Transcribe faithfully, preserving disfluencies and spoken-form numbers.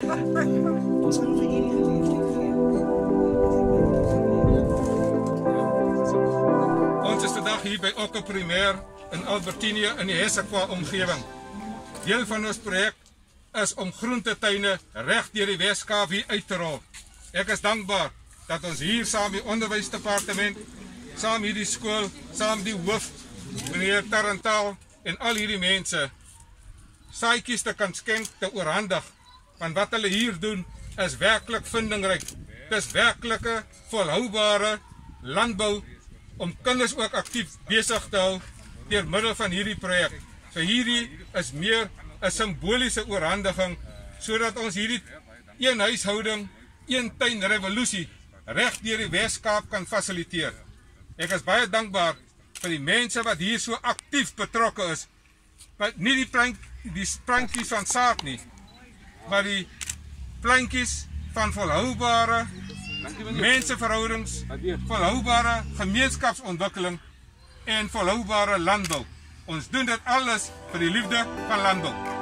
Ons is vandag hier by Okke Primêr in Albertini in die Hessequa omgewing. Deel van ons projek is om groentetuine reg deur die Wes-Kaap hier uit te rol. Ek is dankbaar dat ons hier saam met die onderwysdepartement, saam hierdie skool, saam die hoof, meneer Tarantaal en al hierdie mense saadjies te kan skenk, te oorhandig. Want wat hulle hier doen is werklik vindingryk. Dit is werklike volhoubare landbou om kinders ook aktief besig te hou deur middel van hierdie projek. So hierdie is meer 'n simboliese oorhandiging sodat ons hierdie een huishouding, een tuin revolusie reg deur die Wes-Kaap kan fasiliteer. Ek is baie dankbaar vir die mense wat hier so aktief betrokke is. Maar nie die plank, die plantjies van saad nie, maar die plantjies van volhoubare menseverhoudings, volhoubare gemeenskapsontwikkeling en volhoubare landbou. Ons doen dit alles vir die liefde van landbou.